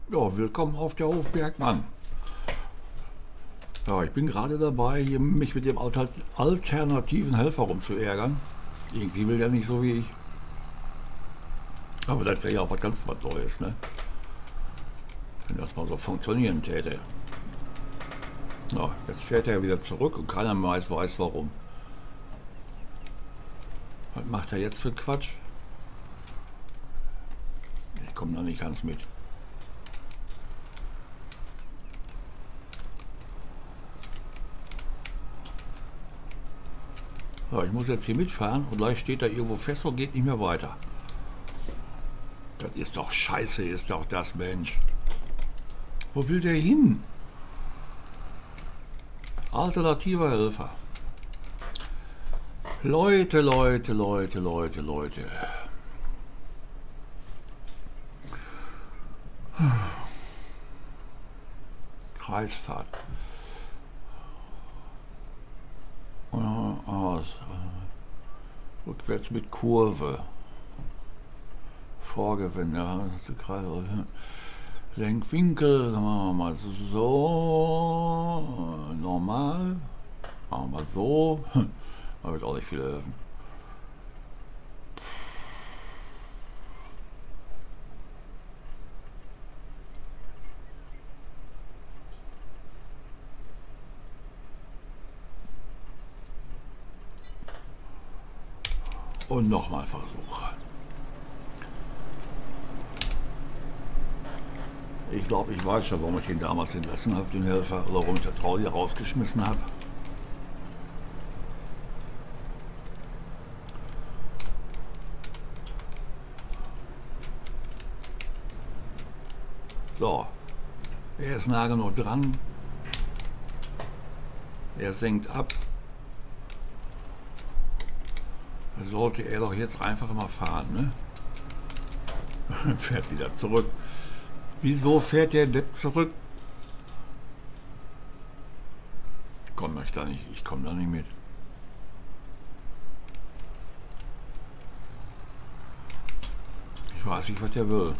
Ja, willkommen auf der Hof Bergmann. Ja, ich bin gerade dabei, hier mich mit dem alternativen Helfer rumzuärgern. Irgendwie will der nicht so wie ich. Aber das wäre ja auch was Neues, ne? Wenn das mal so funktionieren täte. Ja, jetzt fährt er wieder zurück und keiner mehr weiß warum. Was macht er jetzt für Quatsch? Ich komme da nicht ganz mit. Ja, ich muss jetzt hier mitfahren und gleich steht er irgendwo fest und geht nicht mehr weiter. Das ist doch scheiße, ist doch das, Mensch. Wo will der hin? Alternativer Helfer. Leute. Kreisfahrt. Aus. Rückwärts mit Kurve. Vorgewinde. Lenkwinkel. Machen wir mal so. Normal. Machen wir so. Da wird auch nicht viel helfen. Und nochmal Versuch. Ich glaube, ich weiß schon, warum ich ihn damals entlassen habe, den Helfer, oder warum ich der Trauer rausgeschmissen habe. So, er ist nah genug dran. Er senkt ab. Sollte er doch jetzt einfach mal fahren, ne? Fährt wieder zurück. Wieso fährt der Depp zurück? Ich komme da nicht mit. Ich weiß nicht, was der will.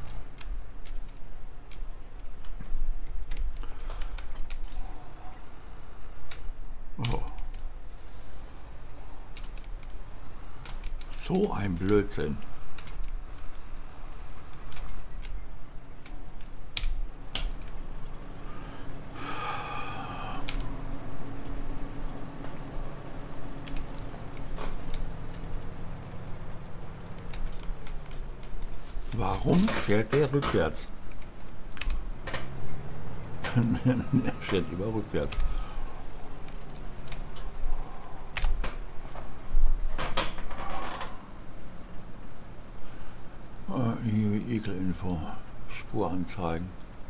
Oh. So ein Blödsinn. Warum fährt der rückwärts? Er fährt immer rückwärts. Ekelinfo. Spuranzeigen.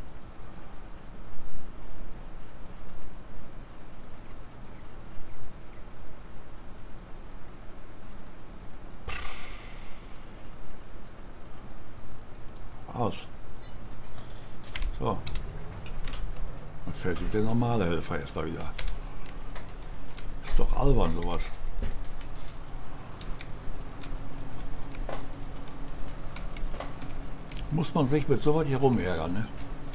Aus. So. Dann fällt der normale Helfer erstmal wieder. Ist doch albern sowas. Muss man sich mit so weit hier rumärgern, ne?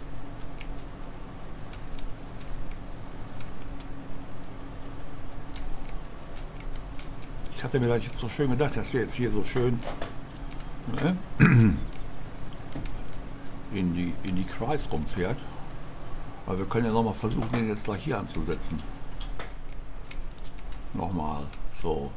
Ich hatte mir das jetzt so schön gedacht, dass der jetzt hier so schön, ne, in die Kreis rumfährt. Aber wir können ja nochmal versuchen, den jetzt gleich hier anzusetzen. Nochmal. So.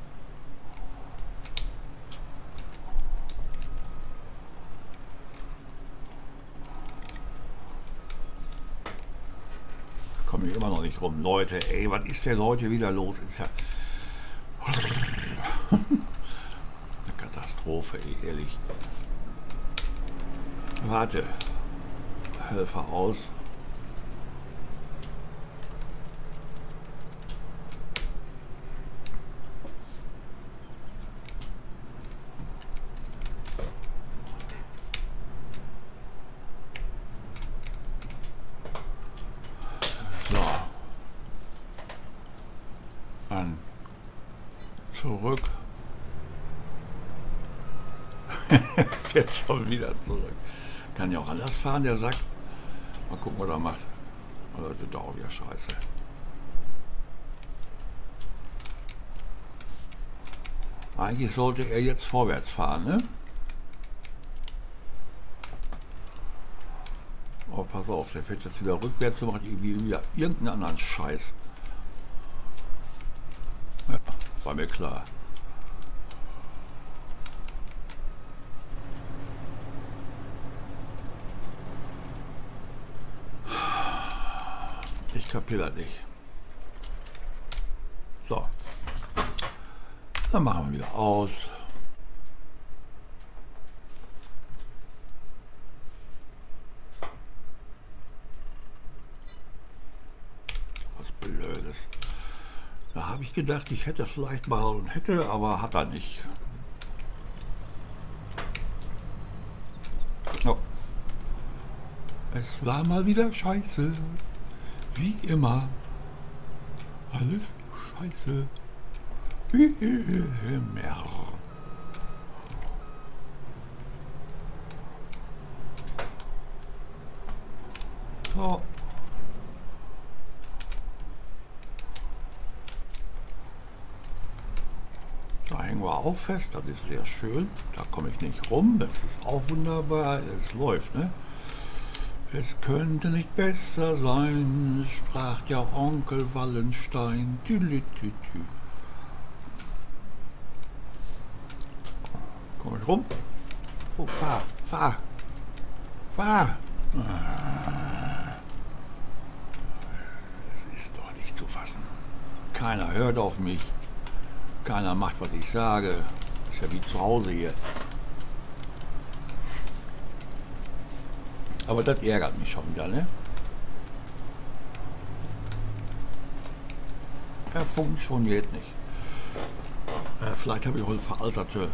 Komme ich immer noch nicht rum. Leute, ey, was ist denn heute wieder los? Ist ja eine Katastrophe, ey, ehrlich. Warte. Helfer aus. So. Dann zurück. Jetzt schon wieder zurück. Kann ja auch anders fahren, der Sack. Mal gucken, was er macht. Aber das wird auch wieder scheiße. Eigentlich sollte er jetzt vorwärts fahren, ne? Aber pass auf, der fährt jetzt wieder rückwärts und macht irgendwie wieder irgendeinen anderen Scheiß. Ja, war mir klar. Ich kapiere das nicht. So. Dann machen wir wieder aus. Was Blödes. Da habe ich gedacht, ich hätte vielleicht mal und hätte, aber hat er nicht. Oh. Es war mal wieder scheiße. Wie immer. Alles scheiße. Wie immer. So. Da hängen wir auch fest, das ist sehr schön. Da komme ich nicht rum, das ist auch wunderbar. Es läuft, ne? Es könnte nicht besser sein, sprach der Onkel Wallenstein. Tülütütü. Komm ich rum? Oh, fahr, fahr, fahr. Das ist doch nicht zu fassen. Keiner hört auf mich. Keiner macht, was ich sage. Ist ja wie zu Hause hier. Aber das ärgert mich schon wieder, ne? Er funktioniert nicht. Vielleicht habe ich auch eine veralterte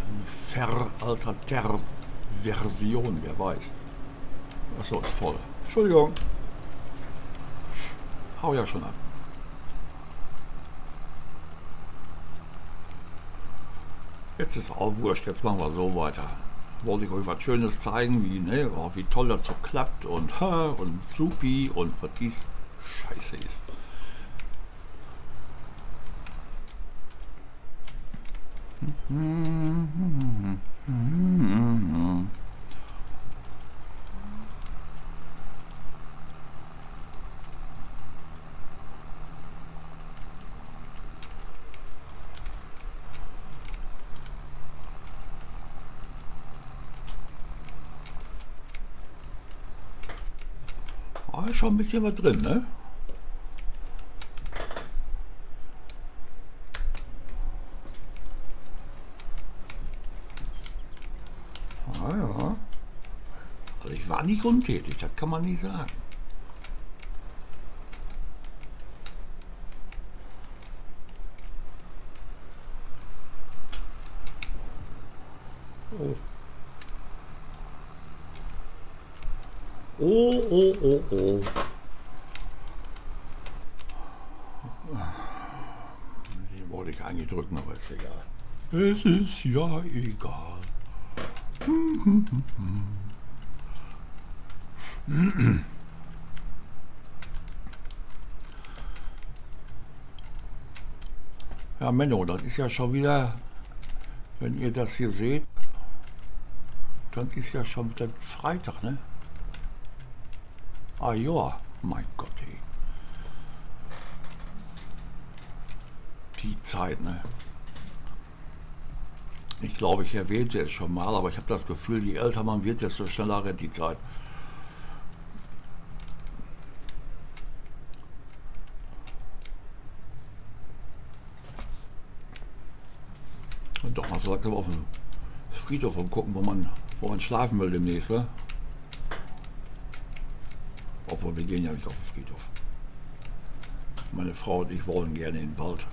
Version, wer weiß. Achso, ist voll. Entschuldigung. Hau ja schon ab. Jetzt ist auch wurscht, jetzt machen wir so weiter. Wollte ich euch was Schönes zeigen, wie, ne, oh, wie toll das so klappt und supi und was dies scheiße ist. Oh, ist schon ein bisschen was drin, ne? Ah, ja. Also ich war nicht untätig, das kann man nicht sagen. Oh. Oh, oh, oh, oh. Den wollte ich eigentlich drücken, aber ist egal. Es ist ja egal. Ja, Menno, das ist ja schon wieder, wenn ihr das hier seht, dann ist ja schon wieder Freitag, ne? Ah ja, mein Gott, ey. Die Zeit, ne? Ich glaube, ich erwähnte es schon mal, aber ich habe das Gefühl, je älter man wird, desto schneller rennt die Zeit. Und doch mal so langsam auf den Friedhof und gucken, wo man schlafen will demnächst, wa? Obwohl wir gehen ja nicht auf den Friedhof. Meine Frau und ich wollen gerne in den Wald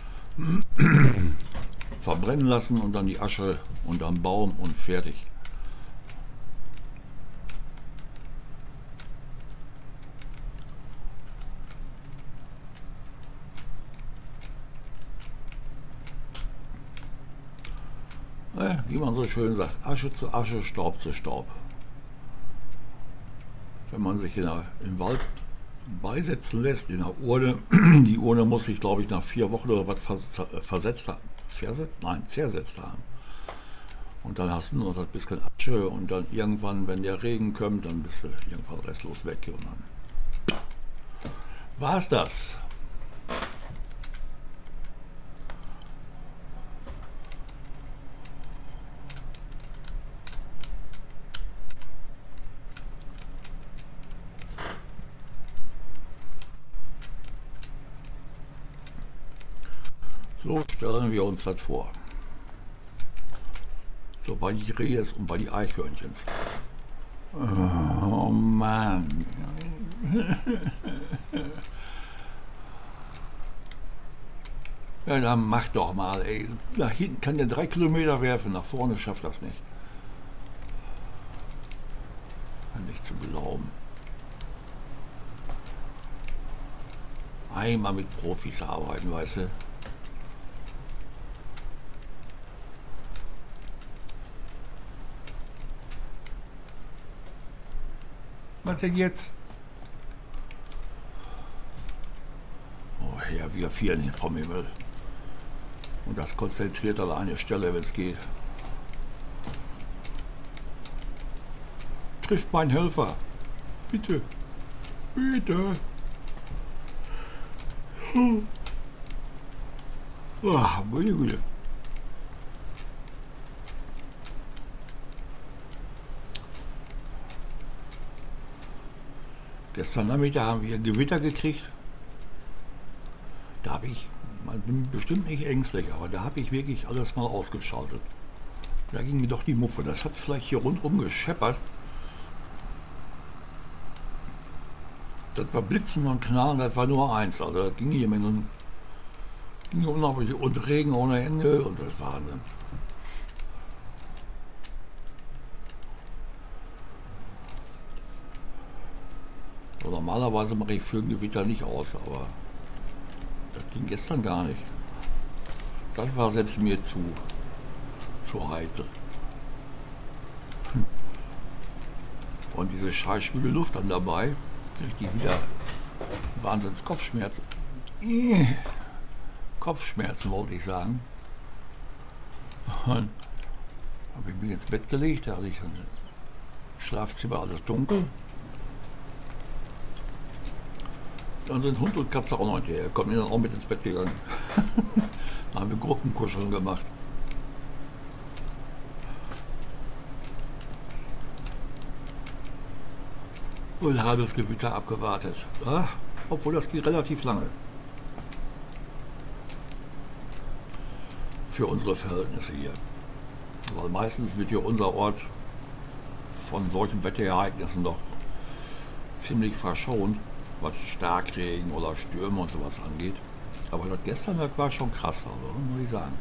verbrennen lassen und dann die Asche unterm Baum und fertig. Wie man so schön sagt, Asche zu Asche, Staub zu Staub. wenn man sich im Wald beisetzen lässt, in der Urne. Die Urne muss sich, glaube ich, nach 4 Wochen oder was versetzt haben. Versetzt? Nein, zersetzt haben. Und dann hast du nur noch ein bisschen Asche und dann irgendwann, wenn der Regen kommt, dann bist du irgendwann restlos weg und dann war's das. So stellen wir uns das vor. So bei die Rehes und bei die Eichhörnchens. Oh Mann. Ja, dann mach doch mal, ey. Nach hinten kann der 3 Kilometer werfen, nach vorne schafft das nicht. Nicht zu glauben. Einmal mit Profis arbeiten, weißt du. Was denn jetzt? Oh Herr, wir fielen vom Himmel. Und das konzentriert an eine Stelle, wenn es geht. Trifft mein Helfer. Bitte. Bitte. Ach, meine Güte. Gestern Nachmittag haben wir Gewitter gekriegt. Da habe ich, man bin bestimmt nicht ängstlich, aber da habe ich wirklich alles mal ausgeschaltet. Da ging mir doch die Muffe. Das hat vielleicht hier rundherum gescheppert. Das war Blitzen und Knallen, das war nur eins. Also das ging hier mit einem, und Regen ohne Ende und das war Wahnsinn. So, normalerweise mache ich für ein Gewitter nicht aus, aber das ging gestern gar nicht. Das war selbst mir zu heikel. Und diese scheiß schwüle Luft dann dabei, kriege ich wieder Wahnsinns Kopfschmerzen. Kopfschmerzen wollte ich sagen. Und habe ich mich ins Bett gelegt, da hatte ich ein Schlafzimmer, alles dunkel. Dann sind Hund und Katze auch noch hinterher, kommen dann auch mit ins Bett gegangen. Da haben wir Gruppenkuscheln gemacht. Und habe das Gewitter abgewartet. Ach, obwohl das geht relativ lange. Für unsere Verhältnisse hier. Weil meistens wird hier unser Ort von solchen Wetterereignissen doch ziemlich verschont, was Starkregen oder Stürme und sowas angeht. Aber das gestern, das war schon krass, also, muss ich sagen.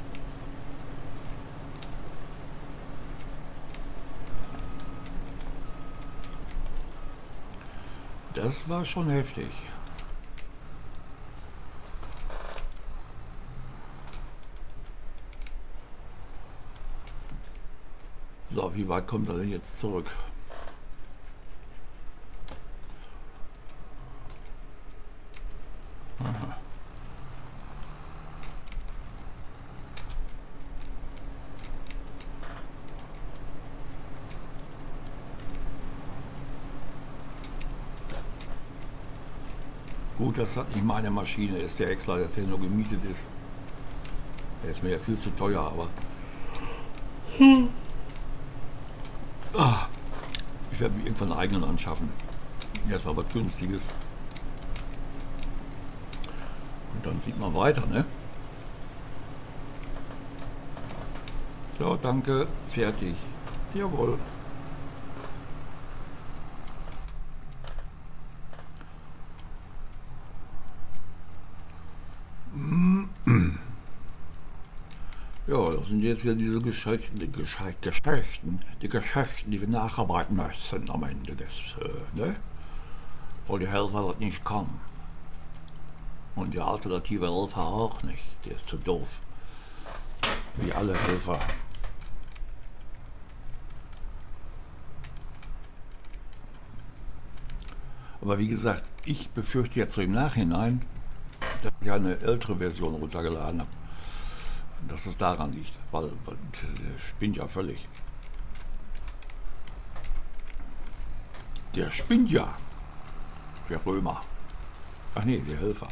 Das war schon heftig. So, wie weit kommt er denn jetzt zurück? Aha. Gut, dass das nicht meine Maschine ist, der Häcksler, der nur gemietet ist. Der ist mir ja viel zu teuer, aber ich werde mir irgendwann einen eigenen anschaffen. Erstmal was Günstiges. Und dann sieht man weiter, ne? So, danke, fertig. Jawohl. Ja, das sind jetzt wieder diese Geschichten, die Geschichten, die wir nacharbeiten müssen am Ende des, ne? Weil die Helfer das nicht kann. Und die alternative Helfer auch nicht. Der ist zu doof. Wie alle Helfer. Aber wie gesagt, ich befürchte jetzt so im Nachhinein, dass ich eine ältere Version runtergeladen habe. Dass es daran liegt, weil der spinnt ja völlig. Der spinnt ja, der Römer. Ach nee, der Helfer.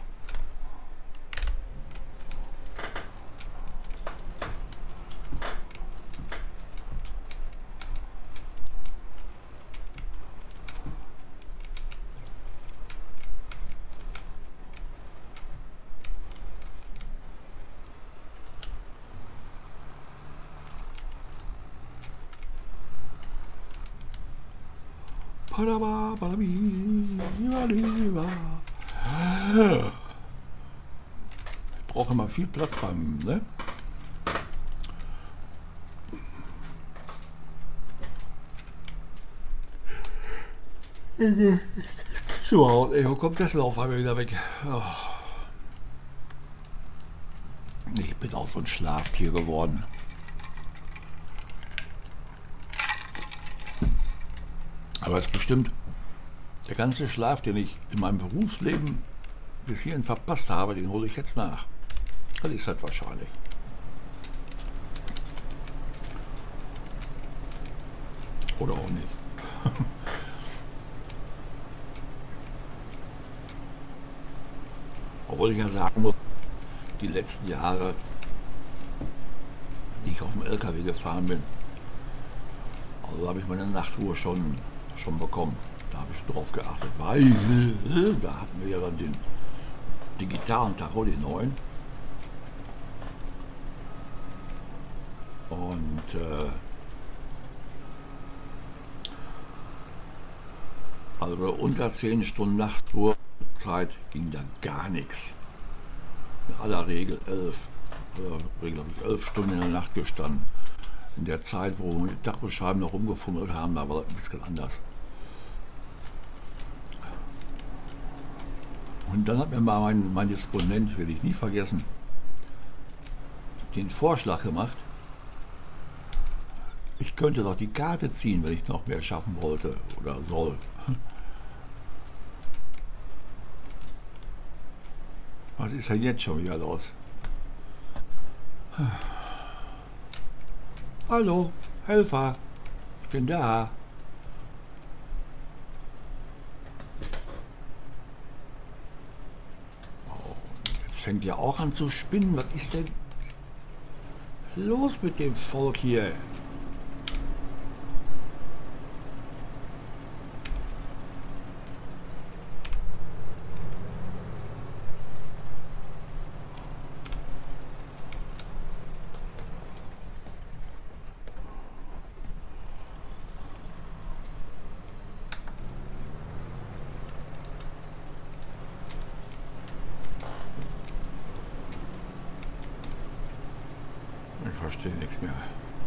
Ich brauche immer viel Platz beim, ne? So, ey, wo kommt das denn auf einmal wieder weg? Oh. Ich bin auch so ein Schlaftier geworden. Aber es ist bestimmt der ganze Schlaf, den ich in meinem Berufsleben bis hierhin verpasst habe, den hole ich jetzt nach. Das ist halt wahrscheinlich. Oder auch nicht. Obwohl ich ja sagen muss, die letzten Jahre, die ich auf dem LKW gefahren bin, also da habe ich meine Nachtruhe schon bekommen. Da habe ich drauf geachtet, weil da hatten wir ja dann den digitalen Tacho, den neuen. Und also unter 10 Stunden Nachtruhezeit ging da gar nichts. In aller Regel 11. Regel habe ich 11 Stunden in der Nacht gestanden. In der Zeit, wo wir die Tachoscheiben noch rumgefummelt haben, da war das ein bisschen anders. Und dann hat mir mal mein Disponent, will ich nie vergessen, den Vorschlag gemacht, ich könnte doch die Karte ziehen, wenn ich noch mehr schaffen wollte oder soll. Was ist denn jetzt schon wieder los? Hallo, Helfer, ich bin da. Oh, jetzt fängt ja auch an zu spinnen. Was ist denn los mit dem Volk hier? Ich verstehe nichts mehr.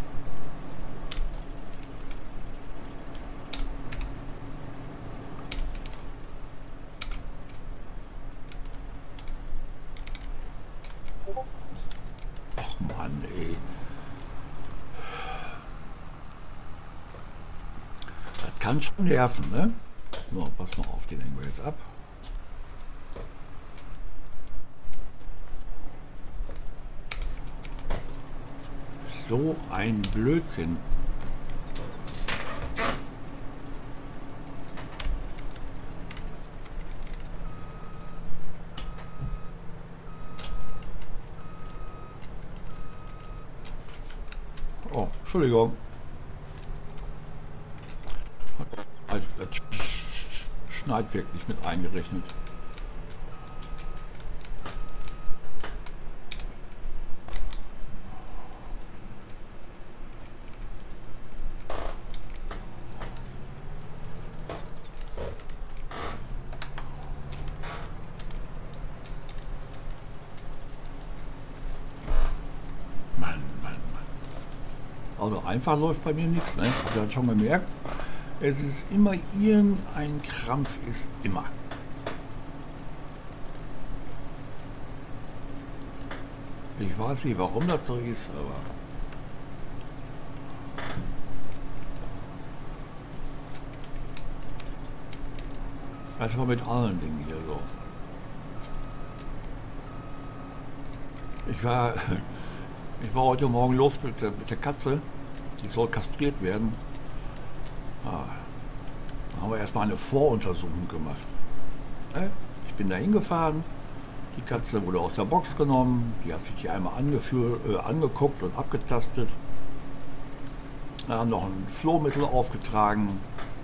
Ach Mann, ey. Das kann schon nerven, ne? So, pass mal auf, den hängen wir jetzt ab. So ein Blödsinn. Oh, Entschuldigung. Das Schneid wirklich mit eingerechnet. Also einfach läuft bei mir nichts, ne? Habt ihr das schon gemerkt? Es ist immer irgendein Krampf, ist immer. Ich weiß nicht, warum das so ist, aber... Erstmal mit allen Dingen hier so. Ich war heute Morgen los mit der Katze. Die soll kastriert werden. Ah, da haben wir erstmal eine Voruntersuchung gemacht. Ich bin da hingefahren. Die Katze wurde aus der Box genommen. Die hat sich hier einmal angeguckt und abgetastet. Wir haben noch ein Flohmittel aufgetragen.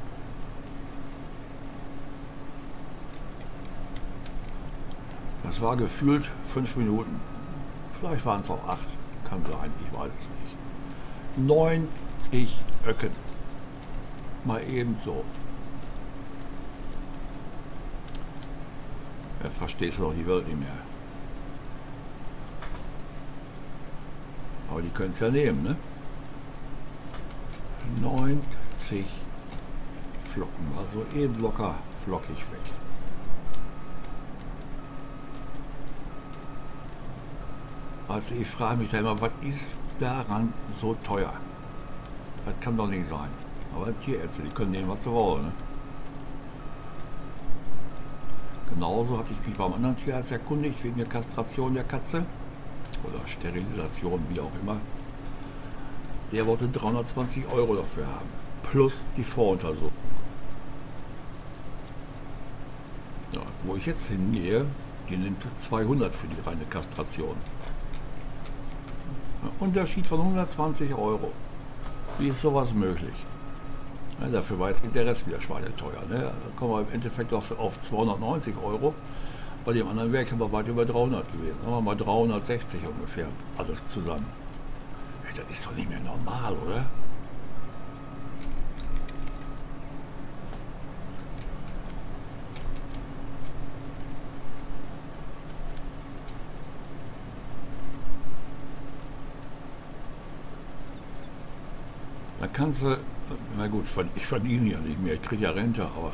Das war gefühlt 5 Minuten. Vielleicht waren es auch 8. Kann sein, ich weiß es nicht. 90 Öcken. Mal eben so. Ja, verstehst du doch die Welt nicht mehr. Aber die können es ja nehmen, ne? 90 Flocken. Also eben locker flockig weg. Also ich frage mich da immer, was ist daran so teuer? Das kann doch nicht sein. Aber Tierärzte, die können nehmen, was sie wollen. Ne? Genauso hatte ich mich beim anderen Tierarzt erkundigt, wegen der Kastration der Katze. Oder Sterilisation, wie auch immer. Der wollte 320 € dafür haben. Plus die Voruntersuchung. Ja, wo ich jetzt hingehe, die nimmt 200 für die reine Kastration. Unterschied von 120 €. Wie ist sowas möglich? Ja, dafür war jetzt der Rest wieder schweineteuer. Ne? Da kommen wir im Endeffekt auf 290 €. Bei dem anderen wäre ich aber weit über 300 gewesen. Sagen wir mal 360 ungefähr. Alles zusammen. Hey, das ist doch nicht mehr normal, oder? Da kannst du, na gut, ich verdiene ja nicht mehr, ich kriege ja Rente, aber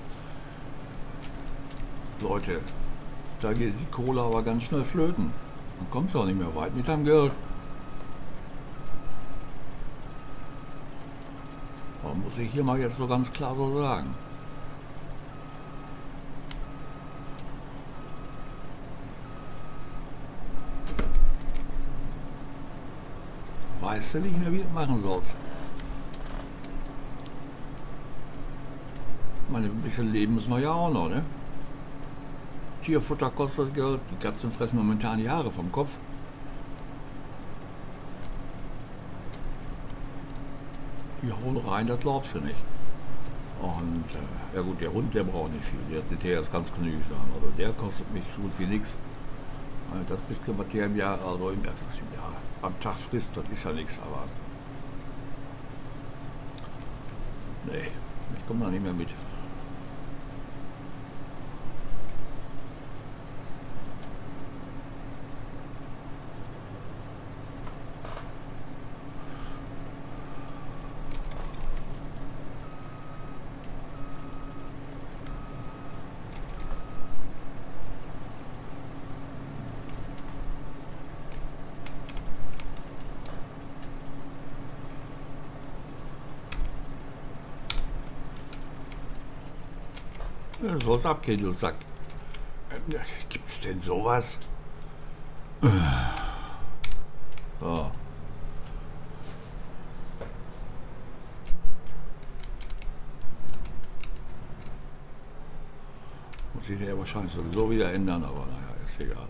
Leute, da geht die Kohle aber ganz schnell flöten. Dann kommst du auch nicht mehr weit mit deinem Geld. Das muss ich hier mal jetzt so ganz klar so sagen. Weißt du nicht mehr, wie du machen sollst. Ich meine, ein bisschen leben müssen wir ja auch noch, ne? Tierfutter kostet Geld, die Katzen fressen momentan die Haare vom Kopf. Die hauen rein, das glaubst du nicht. Und ja gut, der Hund, der braucht nicht viel, der ist ganz genügsam. Also der kostet mich so gut wie nichts. Das bisschen, was der im Jahr, also im Jahr am Tag frisst, das ist ja nichts, aber nee, ich komme da nicht mehr mit. Ja, soll's abgehen, du Sack. Gibt's denn sowas? So. Muss sich ja wahrscheinlich sowieso wieder ändern, aber naja, ist egal.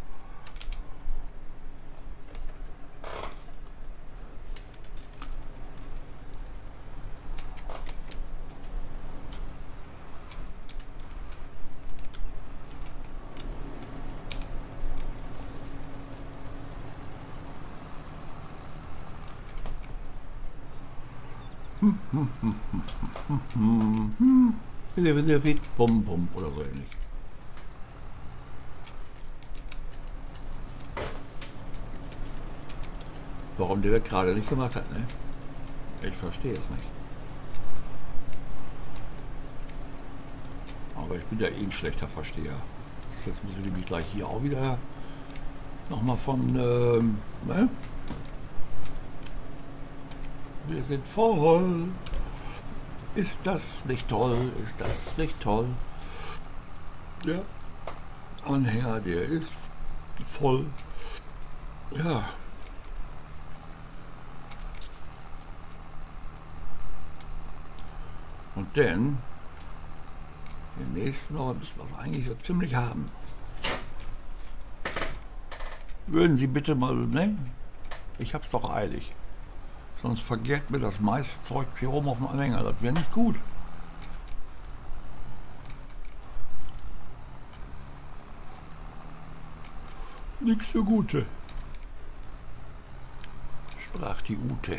Bum bum oder so ähnlich. Warum der das gerade nicht gemacht hat, ne? Ich verstehe es nicht. Aber ich bin ja eh ein schlechter Versteher. Jetzt muss ich nämlich gleich hier auch wieder nochmal von, ne? Wir sind voll. Ist das nicht toll? Ist das nicht toll? Der Anhänger, der ist voll. Ja. Und dann den nächsten noch müssen wir es eigentlich so ziemlich haben. Würden Sie bitte mal, ne? Ich hab's doch eilig. Sonst vergeht mir das meiste Zeug hier oben auf dem Anhänger. Das wäre nicht gut. Nix so Gute, sprach die Ute.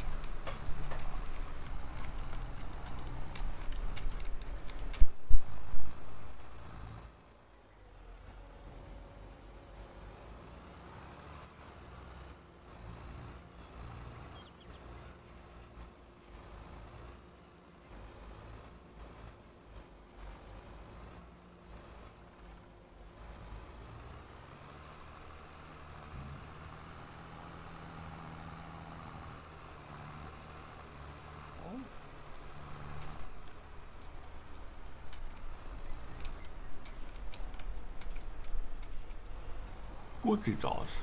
Gut sieht's aus.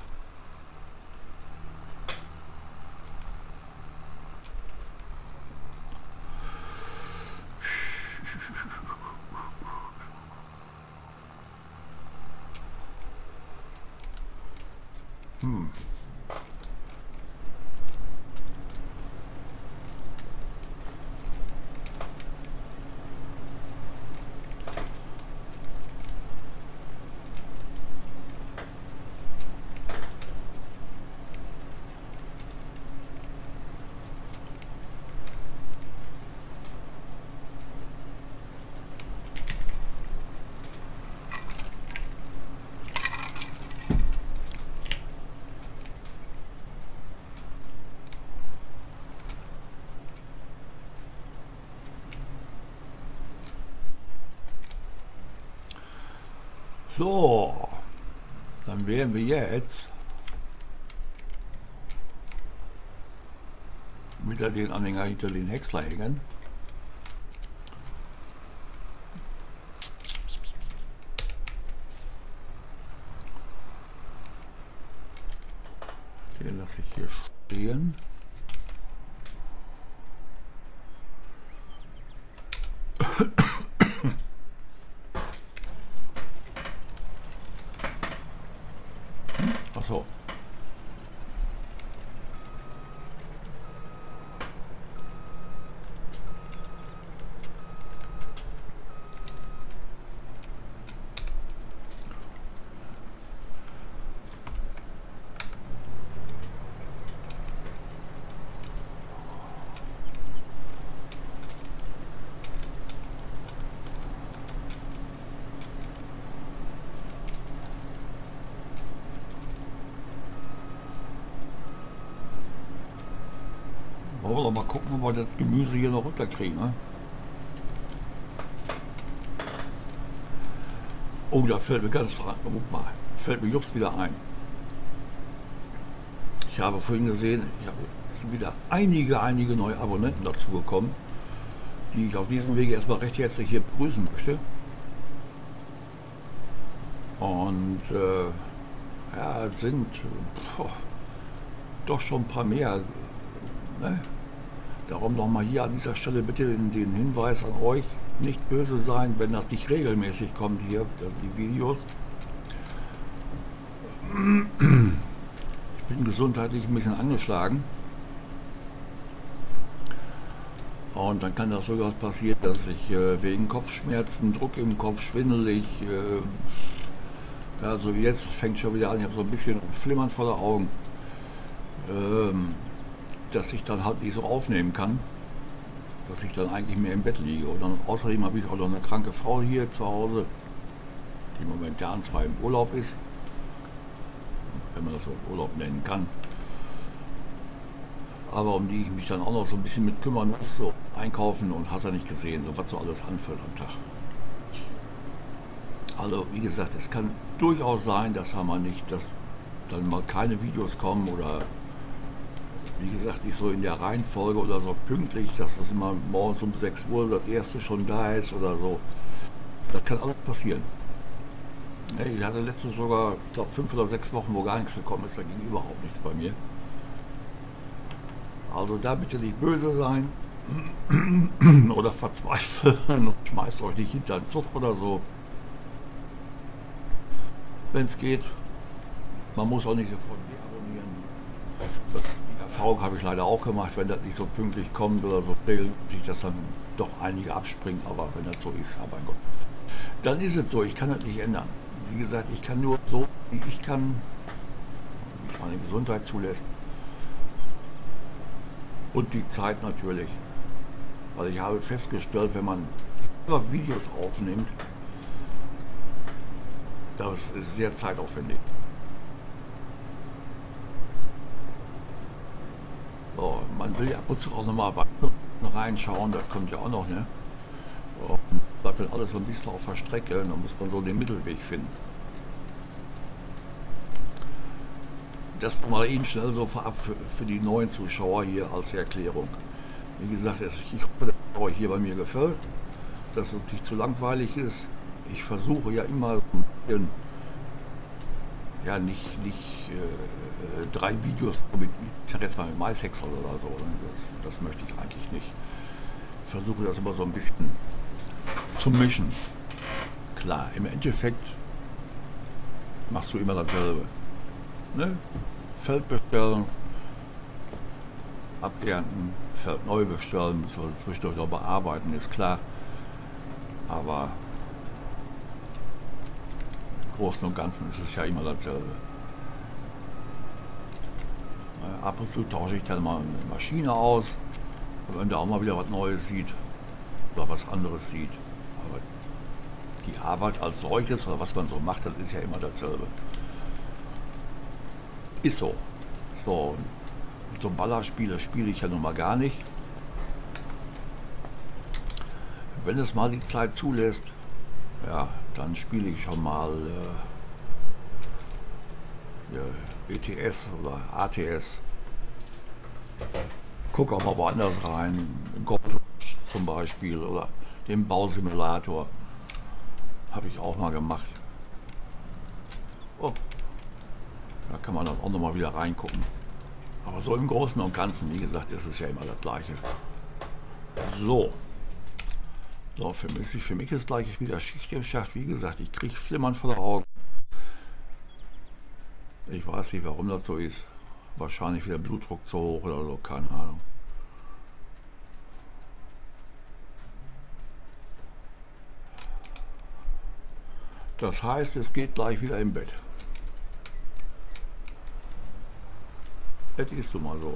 So, dann werden wir jetzt wieder den Anhänger hinter den Häcksler hängen. Den lasse ich hier stehen. Ach so. Wollen wir doch mal gucken, ob wir das Gemüse hier noch runterkriegen. Ne? Oh, da fällt mir ganz rein. Guck mal, fällt mir just wieder ein. Ich habe vorhin gesehen, es sind wieder einige neue Abonnenten dazu gekommen, die ich auf diesem Wege erstmal recht herzlich hier begrüßen möchte. Und ja, es sind doch schon ein paar mehr. Ne? Darum nochmal hier an dieser Stelle bitte den Hinweis an euch, nicht böse sein, wenn das nicht regelmäßig kommt hier, die Videos. Ich bin gesundheitlich ein bisschen angeschlagen. Und dann kann das sogar passieren, dass ich wegen Kopfschmerzen, Druck im Kopf, schwindelig, ja, so wie jetzt fängt schon wieder an, ich habe so ein bisschen Flimmern vor den Augen, dass ich dann halt nicht so aufnehmen kann, dass ich dann eigentlich mehr im Bett liege. Und dann außerdem habe ich auch noch eine kranke Frau hier zu Hause, die momentan zwar im Urlaub ist, wenn man das so Urlaub nennen kann, aber um die ich mich dann auch noch so ein bisschen mit kümmern muss, so einkaufen und hast ja nicht gesehen, so was so alles anfällt am Tag. Also wie gesagt, es kann durchaus sein, dass dann mal keine Videos kommen oder wie gesagt nicht so in der Reihenfolge oder so pünktlich, dass das immer morgens um 6 Uhr das erste schon da ist oder so. Das kann alles passieren. Nee, ich hatte letztens sogar, ich glaube, 5 oder 6 Wochen, wo gar nichts gekommen ist. Da ging überhaupt nichts bei mir. Also da bitte nicht böse sein oder verzweifeln und schmeißt euch nicht hinter den Zug oder so. Wenn es geht, man muss auch nicht sofort deabonnieren. Die Erfahrung habe ich leider auch gemacht, wenn das nicht so pünktlich kommt oder so, regelt sich das dann doch einige abspringen. Aber wenn das so ist, aber mein Gott. Dann ist es so, ich kann das nicht ändern. Wie gesagt, ich kann nur so, wie ich kann, wie es meine Gesundheit zulässt und die Zeit natürlich. Weil ich habe festgestellt, wenn man selber Videos aufnimmt, das ist sehr zeitaufwendig. So, man will ja ab und zu auch nochmal bei anderen reinschauen, das kommt ja auch noch, ne? Und bleibt dann alles so ein bisschen auf der Strecke, dann muss man so den Mittelweg finden. Das mal eben schnell so vorab für die neuen Zuschauer hier als Erklärung. Wie gesagt, ich hoffe, dass es euch hier bei mir gefällt, dass es nicht zu langweilig ist. Ich versuche ja immer so ein bisschen, ja nicht 3 Videos mit, ich sag jetzt mal mit Maishäcksel oder so. Ne? Das möchte ich eigentlich nicht. Ich versuche das immer so ein bisschen zu mischen. Klar, im Endeffekt machst du immer dasselbe. Ne? Feld bestellen, abernten, Feld neu bestellen, beziehungsweise zwischendurch noch bearbeiten, ist klar. Aber im Großen und Ganzen ist es ja immer dasselbe. Ab und zu tausche ich dann mal eine Maschine aus, wenn der auch mal wieder was Neues sieht oder was anderes sieht. Aber die Arbeit als solches oder was man so macht, das ist ja immer dasselbe. Ist so. So, so Ballerspiele spiele ich ja nun mal gar nicht. Wenn es mal die Zeit zulässt, ja, dann spiele ich schon mal ETS oder ATS. Gucke auch mal woanders rein. Gold zum Beispiel oder den Bausimulator. Habe ich auch mal gemacht. Oh, da kann man dann auch noch mal wieder reingucken. Aber so im Großen und Ganzen, wie gesagt, ist es ja immer das Gleiche. So. So, für mich ist gleich wieder Schicht im Schacht. Wie gesagt, ich kriege Flimmern vor den Augen. Ich weiß nicht, warum das so ist. Wahrscheinlich wieder Blutdruck zu hoch oder so, keine Ahnung. Das heißt, es geht gleich wieder im Bett. Das ist nun mal so.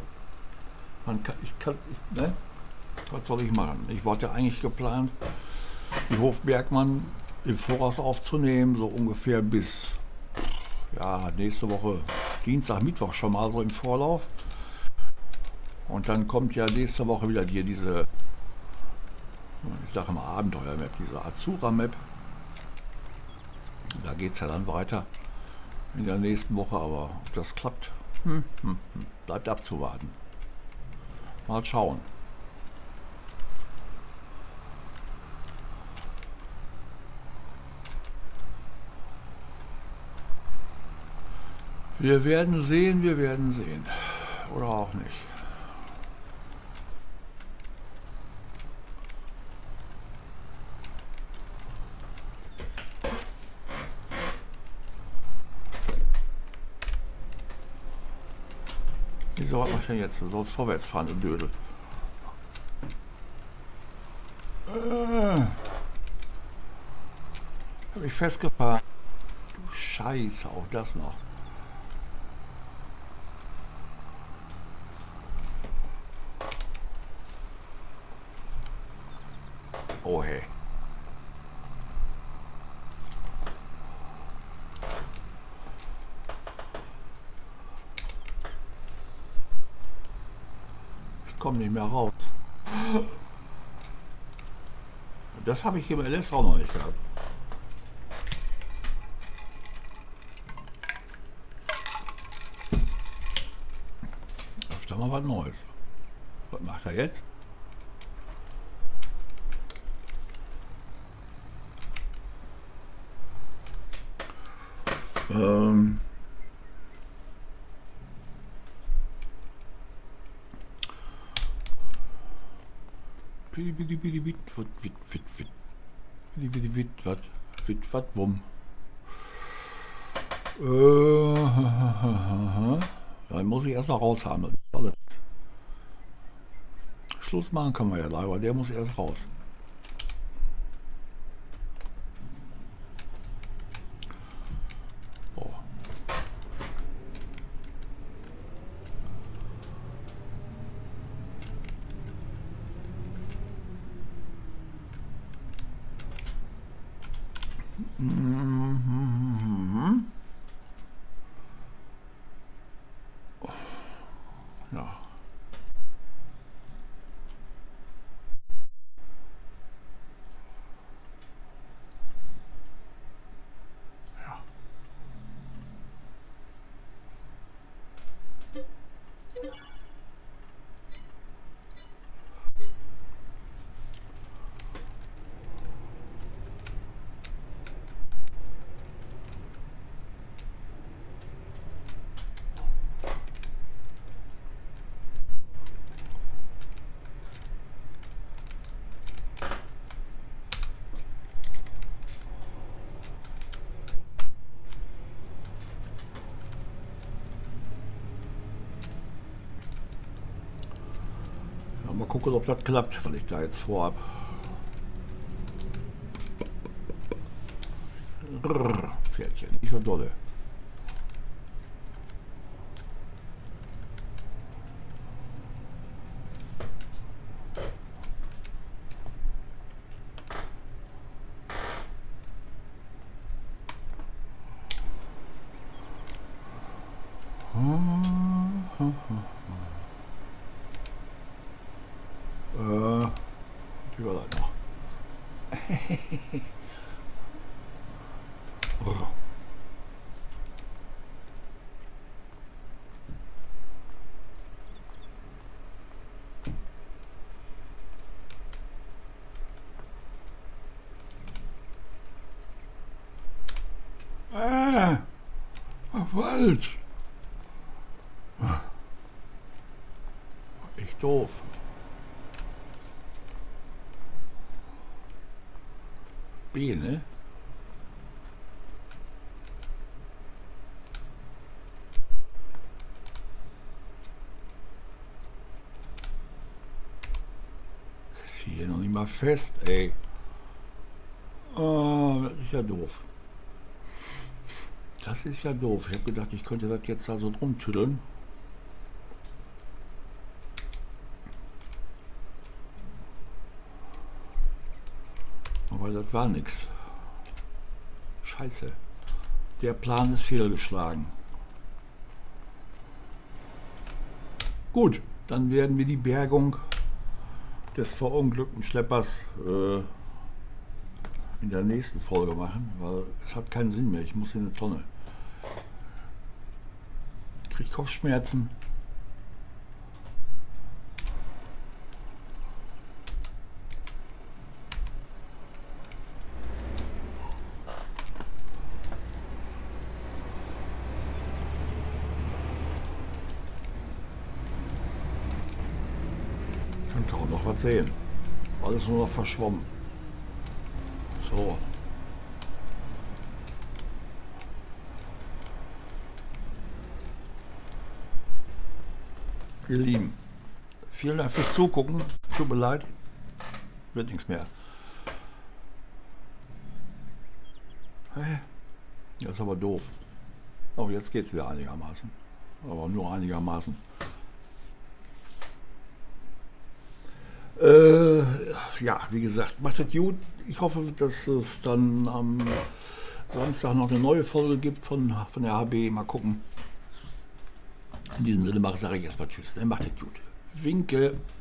Ne? Was soll ich machen? Ich hatte eigentlich geplant, die Hofbergmann im Voraus aufzunehmen, so ungefähr bis ja, nächste Woche Dienstag, Mittwoch schon mal so im Vorlauf. Und dann kommt ja nächste Woche wieder hier diese, ich sage mal Abenteuer-Map, diese Azura-Map. Da geht es ja dann weiter in der nächsten Woche, aber ob das klappt, bleibt abzuwarten. Mal schauen. Wir werden sehen, wir werden sehen. Oder auch nicht. Wieso was mache ich denn jetzt? Du sollst vorwärts fahren, du Dödel. Habe ich festgefahren. Du Scheiße, auch das noch. Oh hey. Ich komme nicht mehr raus. Das habe ich im LS auch noch nicht gehabt. Öfter mal was Neues. Was macht er jetzt? Ähm, was, wumm. Dann muss ich erst noch raus haben. Alles. Schluss machen können wir ja leider, der muss erst raus. Oh. Ja. Mal gucken, ob das klappt, was ich da jetzt vorhab. Pferdchen, nicht so dolle. Wie war das noch? Falsch. Echt doof. B, ne? Ist hier noch nicht mal fest, ey. Oh, das ist ja doof. Das ist ja doof. Ich habe gedacht, ich könnte das jetzt da so drum tüddeln. Aber das war nichts. Scheiße. Der Plan ist fehlgeschlagen. Gut, dann werden wir die Bergung des verunglückten Schleppers in der nächsten Folge machen, weil es hat keinen Sinn mehr. Ich muss in eine Tonne. Ich kriege Kopfschmerzen. Ich kann kaum noch was sehen. Alles nur noch verschwommen. So. Ihr Lieben, vielen Dank fürs Zugucken. Tut mir leid, wird nichts mehr. Hey, das ist aber doof. Oh, jetzt geht es wieder einigermaßen. Aber nur einigermaßen. Ja, wie gesagt, macht es gut. Ich hoffe, dass es dann am Samstag noch eine neue Folge gibt von der HB. Mal gucken. In diesem Sinne sage ich erstmal Tschüss. Macht es gut. Winke.